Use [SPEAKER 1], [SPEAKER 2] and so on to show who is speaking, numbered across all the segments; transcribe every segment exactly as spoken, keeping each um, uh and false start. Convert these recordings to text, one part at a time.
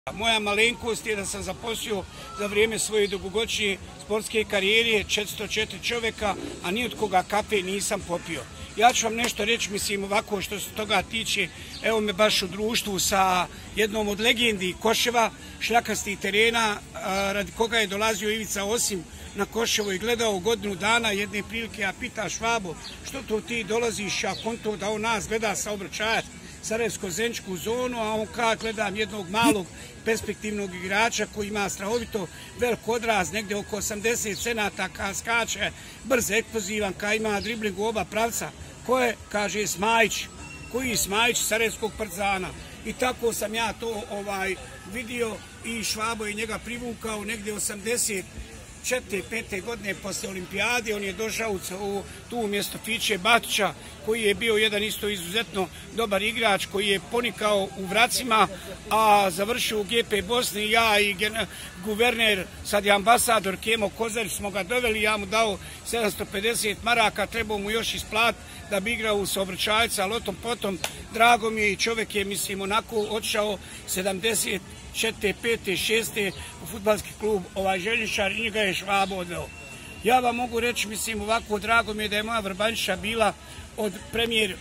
[SPEAKER 1] Moja malenkost je da sam zaposlio za vrijeme svoje dugogodišnje sportske karijere četiristo četiri čovjeka, a ni od koga kafe nisam popio. Ja ću vam nešto reći, mislim ovako što se toga tiče, evo me baš u društvu sa jednom od legendi Koševa, šljakastih terena, radi koga je dolazio Ivica Osim na Koševo i gledao godinu dana. Jedne prilike ja pita Švabo, što to ti dolaziš, a konto da on nas gleda saobraćajac Sarajevsko-Zeničku zonu, a on kad gledam jednog malog perspektivnog igrača koji ima strahovito velik odraz, negdje oko osamdeset centimetara, kad skače, brz, eksplozivan, kad ima dribling u oba pravca. Ko je? Kaže Smajić. Koji Smajić? Sarajevskog Partizana. I tako sam ja to ovaj vidio i Švabo je njega privukao negdje osamdeset četvrte pete godine posle olimpijade. On je došao u tu umjesto Fiće Batića, koji je bio jedan isto izuzetno dobar igrač, koji je ponikao u Vracima, a završio u G P Bosni. Ja i guverner, sad je ambasador Kemo Kozarić, smo ga doveli, ja mu dao sedamsto pedeset maraka, trebao mu još isplatiti da bi igrao u saobraćajca, ali o tom potom drago mi je i čovjek je, mislim, onako odšao sedamdeset četvrte pete šeste u fudbalski klub ovaj Željezničar i njega je Švabo odveo. Ja vam mogu reći, mislim, ovako drago mi je da je moja Vrbanjiša bila od premijer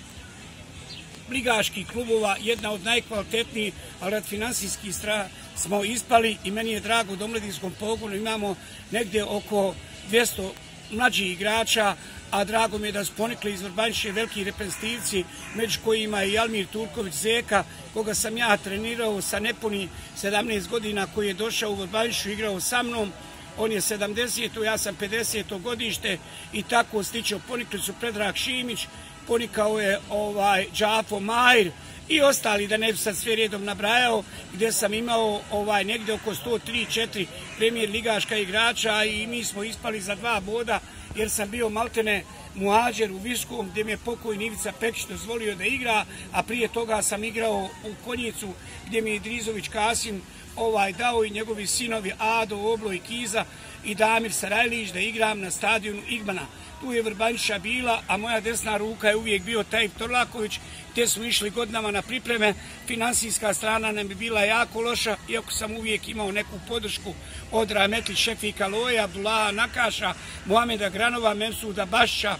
[SPEAKER 1] ligaških klubova jedna od najkvalitetnijih, ali od finansijskih strana smo ispali i meni je drago da u omladinskom pogonu imamo negdje oko dvjesto mlađih igrača, a drago mi je da su ponikli iz Vrbanjiše veliki reprezentativci, među kojima je i Almir Turković Zeka, koga sam ja trenirao sa nepuni sedamnaest godina, koji je došao u Vrbanjišu, igrao sa mnom. On je sedamdeseto, ja sam pedeseto godište i tako slično. Ponikli su Predrag Šimić, ponikao je ovaj Džafo Majr i ostali, da ne bi sad sve redom nabrajao, gdje sam imao ovaj negdje oko sto tri četiri premijer ligaška igrača i mi smo ispali za dva boda, jer sam bio maltene muadžer u Viškom, gdje mi je pokojni Ivica Pekić dozvolio da igra, a prije toga sam igrao u Konjicu, gdje mi je Idrizović Kasim ovaj dao i njegovi sinovi Ado, Oblo i Kiza i Damir Sarajlić da igram na stadionu Igmana. Tu je Vrbanjiša bila, a moja desna ruka je uvijek bio Tajip Torlaković, te smo išli godinama na pripreme. Finansijska strana nam je bila jako loša, iako sam uvijek imao neku podršku od Rahmetli Šefika Loja, Abdullaha Nakaša, Mohameda Granova, Memsuda Bašića,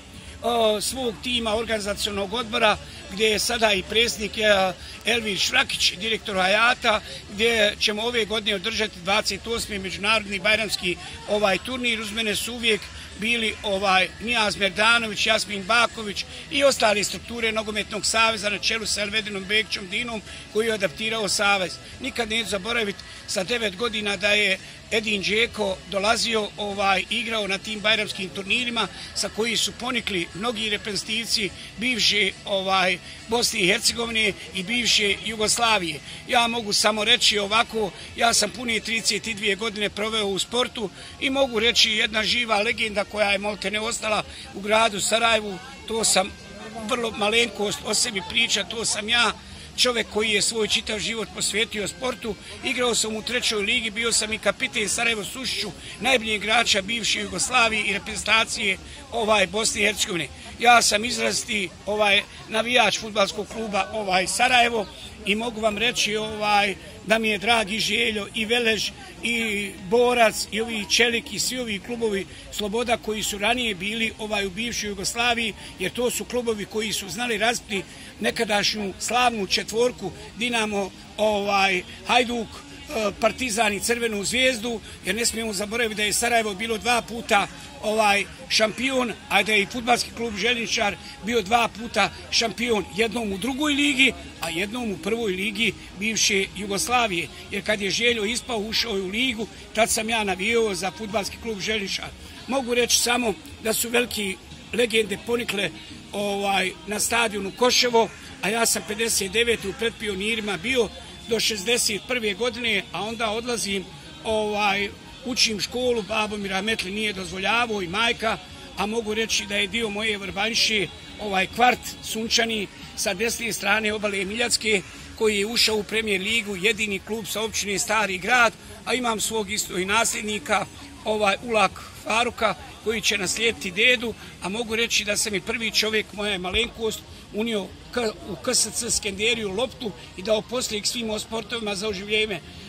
[SPEAKER 1] svog tima organizacionog odbora, gdje je sada i predsjednik Elvir Šrakić, direktor Hayata, gdje ćemo ove godine održati dvadeset osmi međunarodni bajramski ovaj turnir. Uz mene su uvijek bili ovaj Nijaz Merdanović, Jasmin Baković i ostale strukture Nogometnog saveza na čelu sa Elvedinom Begićom Dinom, koji je adaptirao savez. Nikad neću zaboraviti sa devet godina da je Edin Džeko dolazio ovaj igrao na tim bajramskim turnirima sa koji su ponikli mnogi reprezentativci bivše ovaj Bosne i Hercegovine i bivše Jugoslavije. Ja mogu samo reći ovako, ja sam pune trideset dvije godine proveo u sportu i mogu reći jedna živa legenda koja je maltene ostala u gradu Sarajevu, to sam vrlo malenkost o sebi priča, to sam ja, čovjek koji je svoj čitav život posvetio sportu. Igrao sam u trećoj ligi, bio sam i kapiten Sarajevo Sušiću, najboljeg igrača bivše Jugoslavije i reprezentacije ovaj Bosne i Hercegovine. Ja sam izraziti ovaj navijač fudbalskog kluba ovaj Sarajevo i mogu vam reći ovaj da mi je dragi Željo i Velež i Borac i ovi Čelik i svi ovi klubovi Sloboda koji su ranije bili ovaj u bivšoj Jugoslaviji, jer to su klubovi koji su znali razbiti nekadašnju slavnu četvorku Dinamo, ovaj Hajduk, Partizan i Crvenu zvijezdu, jer ne smijemo zaboraviti da je Sarajevo bilo dva puta ovaj šampion, a da je i fudbalski klub Željezničar bio dva puta šampion, jednom u drugoj ligi, a jednom u prvoj ligi bivše Jugoslavije. Jer kad je Željo ispao, ušao je u ligu, tad sam ja navijao za fudbalski klub Željezničar. Mogu reći samo da su veliki legende ponikle ovaj na stadionu Koševo, a ja sam pedeset devete u predpionirima bio do šezdeset prve godine, a onda odlazim, ovaj, učim školu, babo mi rahmetli nije dozvoljavao i majka, a mogu reći da je dio moje Vrbanjiše ovaj kvart Sunčani sa desne strane obale Miljacke, koji je ušao u premijer ligu, jedini klub sa općine Stari Grad, a imam svog isto i nasljednika, ovaj Ulak Faruka, koji će naslijediti dedu, a mogu reći da sam i prvi čovjek, moja malenkost, unio u K S C Skenderiju loptu i dao poslije svim sportovima za oživljenje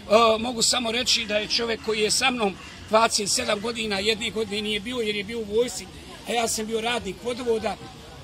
[SPEAKER 1] mogu samo reći da je čovjek koji je sa mnom dvadeset sedam godina, jedne godine nije bio jer je bio u vojsci, a ja sam bio radnik vodovoda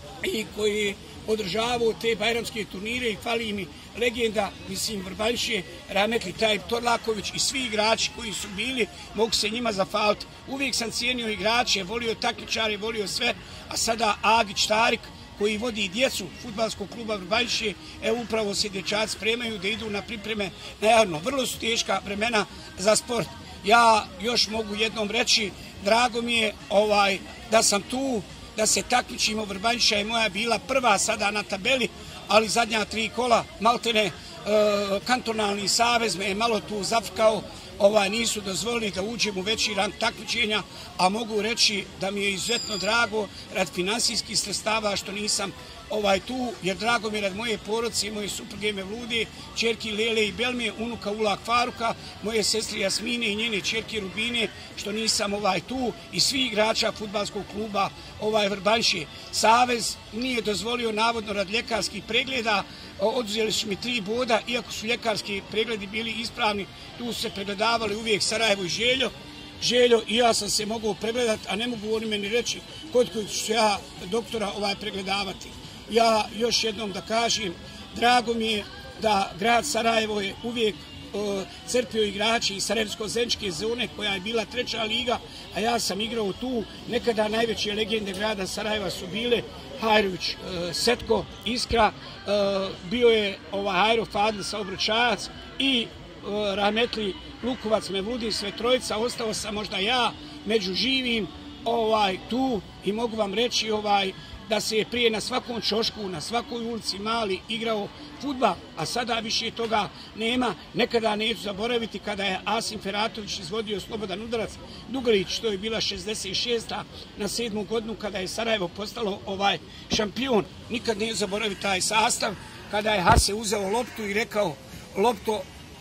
[SPEAKER 1] i koji je održavao te bajramske turnire i fali mi legenda, mislim, Vrbanjše, Rahmetli Tajip Torlaković i svi igrači koji su bili, mogu se njima zafaliti. Uvijek sam cijenio igrače, volio takmičare, volio sve, a sada Agić Tarik, koji vodi djecu fudbalskog kluba Vrbanjše, evo upravo se dječaci spremaju da idu na pripreme na Jarno. Vrlo su teška vremena za sport. Ja još mogu jednom reći, drago mi je ovaj, da sam tu, da se takmičimo. Vrbanjša je moja bila prva sada na tabeli, ali zadnja tri kola, maltene, e, kantonalni savez me je malo tu zafkao, ovaj, nisu dozvolili da uđem u veći rang takmičenja, a mogu reći da mi je izuzetno drago rad finansijskih sredstava što nisam ovaj tu, jer drago mi je rad moje porodice i moje supruge Mevlude, čerki Lele i Belme, unuka Ulak Faruka, moje sestre Jasmine i njene čerke Rubine, što nisam ovaj tu, i svi igrača fudbalskog kluba ovaj Vrbanjše. Savez nije dozvolio navodno rad ljekarskih pregleda, oduzeli su mi tri boda, iako su ljekarski pregledi bili ispravni, tu su se pregledavali uvijek Sarajevo i Željo. Željo i ja sam se mogao pregledati, a ne mogu oni meni reći kod kojeg ću ja doktora ovaj pregledavati. Ja još jednom da kažem, drago mi je da grad Sarajevo je uvijek uh, crpio igrači iz Sarajevsko-Zenčke zone koja je bila treća liga, a ja sam igrao tu. Nekada najveće legende grada Sarajeva su bile Hajrović, uh, Setko, Iskra, uh, bio je ovaj Hajro Fadil saobraćajac i uh, Rahmetli Lukovac Mevludin, sve trojica. Ostao sam možda ja među živim ovaj tu i mogu vam reći ovaj da se je prije na svakom čošku, na svakoj ulici mali igrao fudbal, a sada više toga nema. Nekada neću zaboraviti kada je Asim Feratović izvodio slobodan udarac Dugarić, što je bila šezdeset šesta na sedmu godinu kada je Sarajevo postalo ovaj šampion. Nikad neću zaboraviti taj sastav kada je Hase uzeo loptu i rekao: lopto,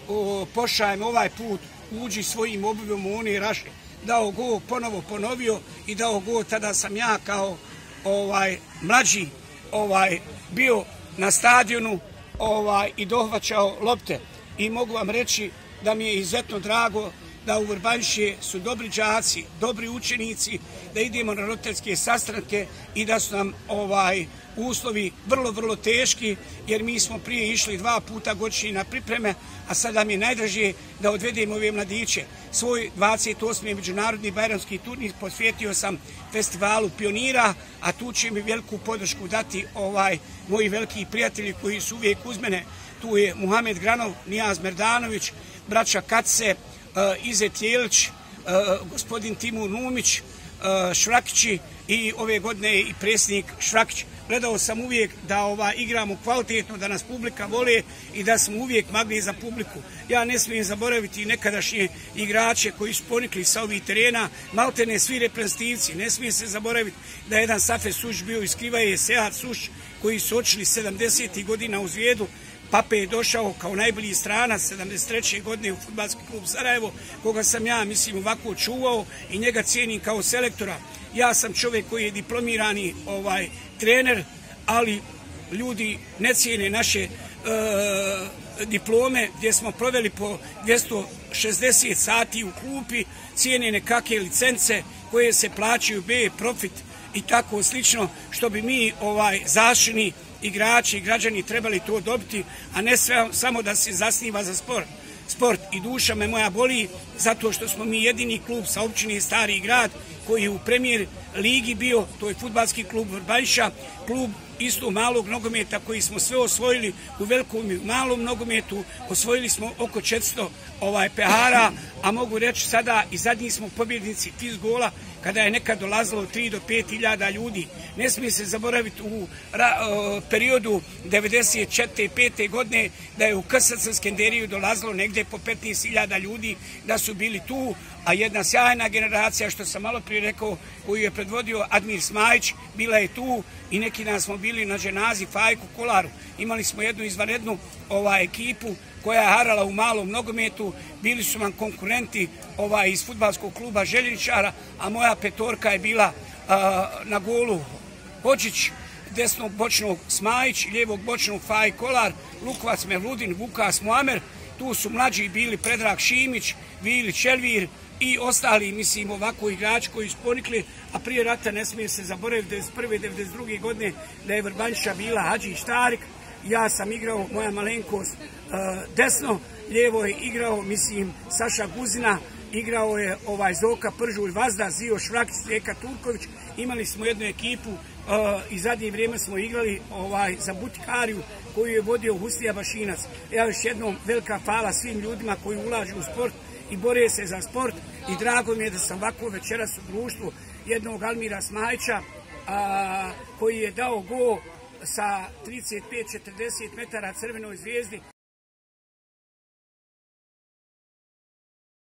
[SPEAKER 1] pošajem ovaj put, uđi svojim obujom u one raše. Dao go, ponovo ponovio i dao go. Tada sam ja kao ovaj mlađi ovaj bio na stadionu ovaj i dohvaćao lopte, i mogu vam reći da mi je izuzetno drago da u Vrbanjše su dobri đaci, dobri učenici, da idemo na roditeljske sastanke i da su nam ovaj uslovi vrlo, vrlo teški, jer mi smo prije išli dva puta godišnje na pripreme, a sada mi je najdraže da odvedemo ove mladiće. Svoj dvadeset osmi međunarodni bajramski turnir posvetio sam festivalu pionira, a tu će mi veliku podršku dati ovaj moji veliki prijatelji koji su uvijek uz mene. Tu je Muhamed Granov, Nijaz Merdanović, braća Katse, Izet Jelić, gospodin Timur Numić, Švrakići, i ove godine i predsjednik Švrakić. Gledao sam uvijek da ova igramo kvalitetno, da nas publika vole i da smo uvijek magli za publiku. Ja ne smijem zaboraviti nekadašnje igrače koji su ponikli sa ovih terena, maltene svi reprezentativci. Ne smijem se zaboraviti da je jedan Safe Suš bio iz Krivaje, Sead Suš, koji su očili sedamdesetih godina u Zvijedu. Pape je došao kao najbolji stranac sedamdeset treće godine u fudbalski klub Sarajevo, koga sam ja, mislim, ovako čuvao i njega cijenim kao selektora. Ja sam čovjek koji je diplomirani ovaj trener, ali ljudi ne cijene naše e, diplome gdje smo proveli po dvjesto šezdeset sati u klupi, cijene nekakve licence koje se plaćaju, B, profit i tako slično, što bi mi ovaj zaštićeni igrači i građani trebali to dobiti, a ne sve, samo da se zasniva za sport. Sport i duša me moja boli, zato što smo mi jedini klub sa općine Stari Grad koji je u premijer ligi bio, to je fudbalski klub Vrbanjša, klub isto malog nogometa koji smo sve osvojili u velikom i malom nogometu. Osvojili smo oko četiristo ovaj pehara, a mogu reći sada i zadnji smo pobjednici fiz gola, kada je nekad dolazilo tri do pet hiljada ljudi. Ne smije se zaboraviti u ra, o, periodu devedeset četvrte pete godine da je u K S C Skenderiju dolazilo negdje po petnaest hiljada ljudi, da su bili tu, a jedna sjajna generacija, što sam malo prije rekao, koju je predvodio Admir Smajić, bila je tu, i neki dan smo bili na dženazi Fajku Kolaru. Imali smo jednu izvanrednu ovaj, ekipu koja je harala u malom nogometu, bili su nam konkurenti ovaj, iz fudbalskog kluba Željeničara, a moja petorka je bila a, na golu Hođić, desnog bočnog Smajić, lijevog bočnog Faj Kolar, Lukovac Mevludin, Vukas Muamer Tu su mlađi bili Predrag Šimić, Vili Čelvir i ostali, mislim, ovako igrači koji su ponikli, a prije rata ne smije se zaboraviti devedeset prve devedeset druge godine da je Vrbanjiša bila Hadžić Tarik. Ja sam igrao, moja malenkost, desno, lijevo je igrao, mislim, Saša Guzina, igrao je ovaj Zoka Pržulj Vazda, Zio Švrakić, Rijeka Turković. Imali smo jednu ekipu i zadnje vrijeme smo igrali ovaj za Butikariju koju je vodio Huslija Bašinac. Ja još jednom velika hvala svim ljudima koji ulažu u sport i bore se za sport i drago mi je da sam ovako večeras u društvu jednog Almira Smajića koji je dao gol sa trideset pet četrdeset metara Crvenoj Zvijezdi.